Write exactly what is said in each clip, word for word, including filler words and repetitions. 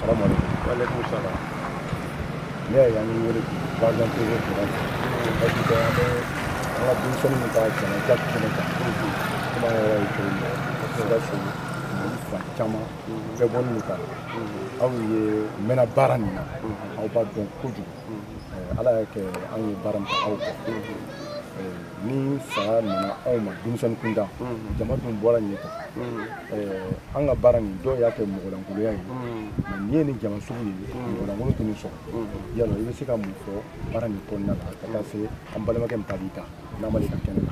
Salam alaikum. Wa alaikum salam. Ne y'a ni wele par exemple ko ko parce que on a la denmisɛnnin min ka jama ja kɛnɛ kan kuma yɛrɛ ye cogo min na parce que so mali fan caman bɛɛ bɔ nin kan aw ye mɛnna baara nin na aw b'a dɔn kojugu ala y'a kɛ an ye baara min kɛ aw kɔ ni saya nana aw ma denmisɛnnin kunda jama dun bɔra ɲɛ kan an ka baara nin dɔw y'a kɛ mɔgɔlankoloya ye mais ni ye nin jama sugu ye mɔgɔlankolo tɛ nin sɔrɔ yala i bɛ se ka mun fɔ baara nin kɔnɔna la ka taa se an balimakɛ min ta b'i ta n'a ma ka kɛnɛ la.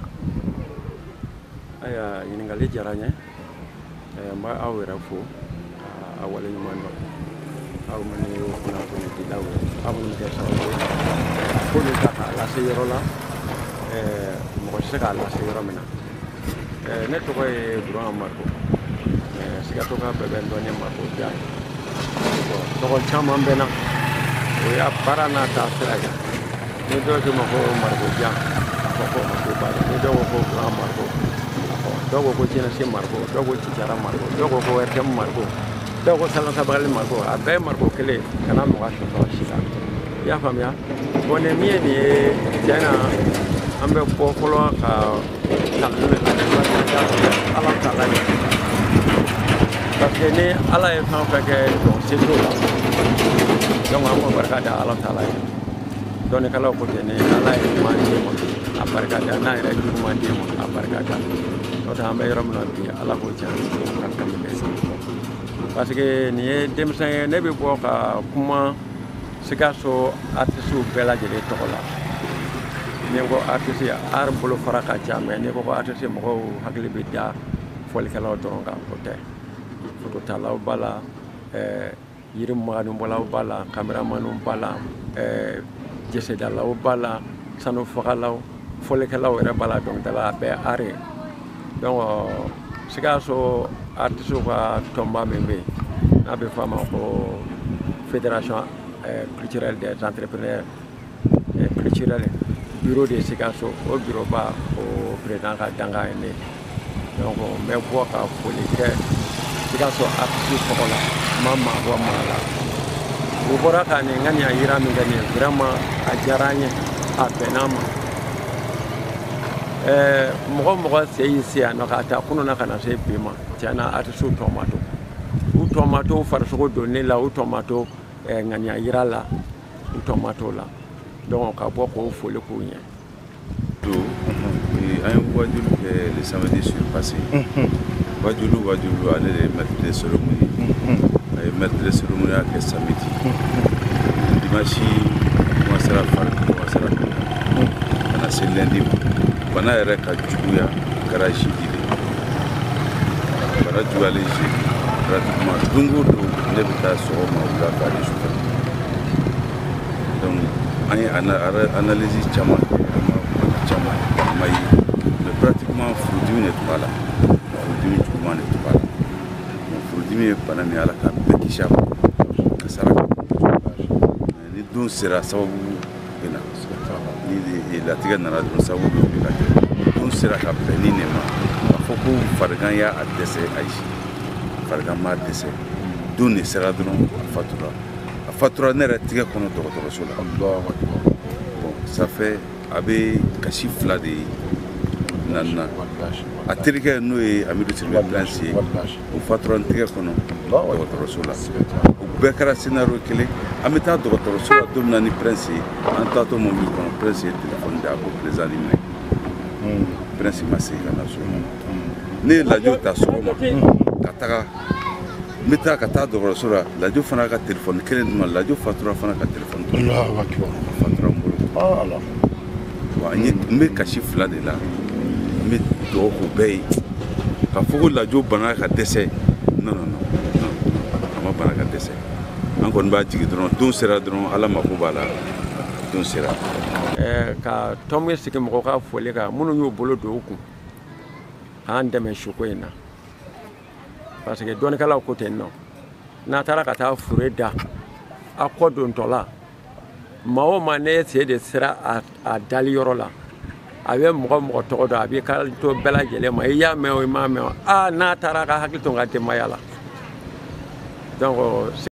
Aya ɲininkali diyara n ye n b'a aw yɛrɛ fo a waleɲuman dɔn aw minnu ye kunnafoni dilaw ye aw minnu kɛ sababu ye ko min ta k'a lase yɔrɔ la mɔgɔ tɛ se k'a lase yɔrɔ min na ne tɔgɔ ye Buran Amadu Sigatɔka bɛɛ bɛ n dɔn ni Mariko Dia ye tɔgɔ caman bɛ n na o y'a baara n'a taasira ye ni dɔw ko ma ko Mariko Dia a fɔ ko Mariko b'a la ni dɔw ko ko Buran Mariko dɔw ko ko Jɛnɛsi Mariko dɔw ko Cicara Mariko dɔw ko ko R T M Mariko dɔw ko Salan Sabagali Mariko a bɛɛ ye Mariko kelen kana mɔgɔ sɔsɔ si la i y'a faamuya bon nin min ye nin ye tiɲɛ na an bɛ bɔ fɔlɔ ka Ala taala ye parce que ni Ala ye fɛn o fɛn kɛ donc se t'o la donc an b'o barika da Ala taala ye dɔnnikɛlaw ko ten ni Ala ye ɲuman di ma a barika da n'a yɛrɛ juguman di ma a barika da n'o tɛ an bɛ yɔrɔ min na bi Ala k'o tiɲɛ ka tɛmɛ bɛɛ parce que nin ye denmisɛn ye ne bɛ bɔ ka kuma Sikaso artiste bɛɛ lajɛlen tɔgɔ la ni ko artiste art bolo fara ka ca mais ni ko artiste mɔgɔw hakili bɛ da fɔlikɛlaw dɔrɔn kan o tɛ fototalaw b'a la yiri maganibɔlaw b'a la caméramanw b'a la jesedalaw b'a la sanufagalaw fɔlikɛlaw yɛrɛ b'a la dɔnkilidala a bɛɛ art ye donc Sikaso artiste ka tɔnba min bɛ yen n'a bɛ fɔ a ma ko fédération culturelle des entrepreneurs culturels bureau de Sikaso o bureau ba o président ka danga ye ne donc n bɛ bɔ ka foli kɛ Sikaso artiste tɔgɔ la ma maa bɔ maa la o bɔra ka nin n ka nin a yira min kɛ nin vraiment a diyara n ye a bɛnna ma mɔgɔ mɔgɔ se y'i se yan nɔ k'a ta kunun na ka na se bi ma tiɲɛ na artiste tɔ ma to u tɔ ma to farisogo donni la u tɔ ma to ŋaniya yira la u tɔ ma to la donc ka bɔ k'o foli k'u ɲɛ. An ye Wajulu kɛ le samedi surpassé Wajulu Wajulu ale de ye maître de cérémonie a ye maître de cérémonie a kɛ samedi dimanche commencera fari commencera ka na se lundi ma bana yɛrɛ ka juguya a kɛra jeudi de bana juguyalen jeudi pratiquement don o don ne bɛ taa sɔgɔma wula fɛ ani sufɛ donc an ye analyse caman kɛ an ma bana caman an ma ye mais pratiquement furudimi de tun b'a la furudimi juguman de tun b'a la donc furudimi ye bana min ye Ala ka bɛɛ kisi a ma ka saraka mais ni don sera sababu bɛ na ni latigɛ nana dɔrɔn sababu bɛ ka kɛ don sera ka bɛn ni ne ma k'a fɔ ko farigan y'a dɛsɛ ayi farigan m'a dɛsɛ don de sera dɔrɔn a fatura a fatura ne yɛrɛ tigɛ kɔnɔ dɔgɔtɔrɔso la bon ça fait a bɛ kasi fila de nana a terikɛ n'o ye Amidu Sidibe Prince ye o fatura n tigɛ kɔnɔ dɔgɔtɔrɔso la o bɛɛ kɛra scénario kelen an bɛ taa dɔgɔtɔrɔso la don min na ni Prince ye an taatɔ mobili kɔnɔ Prince ye téléphone di a ko président ni minɛ Prince ma segin ka na so ne ye lajo ta sɔgɔma ka taga n bɛ taa ka taa dɔgɔtɔrɔso la lajo fana ka téléphone kelen di ma lajo fatura fana ka téléphone di ma fatura n bolo wa n bɛ kasi fila de la n bɛ dugawu k'o bɛɛ ye k'a fɔ ko lajo bana ka dɛsɛ non non non a ma bana ka dɛsɛ an kɔni b'a jigi dɔrɔn don sera dɔrɔn Ala mako b'a la don sera. Ka tɔn bɛ sigi mɔgɔw ka foli kan minnu y'u bolo don u kun k'an dɛmɛ suko in na parce que dɔnnikɛlaw ko ten nɔ n'a taara ka taa fure da a kɔ dontɔ la maa o maa ne sen de sera a dali yɔrɔ la a bɛ mɔgɔ mɔgɔ tɔgɔ dɔn a b'i ka to bɛɛ lajɛlen ma i y'a mɛn o i m'a mɛn o a n'a taara a ka hakili to n ka denbaya la donc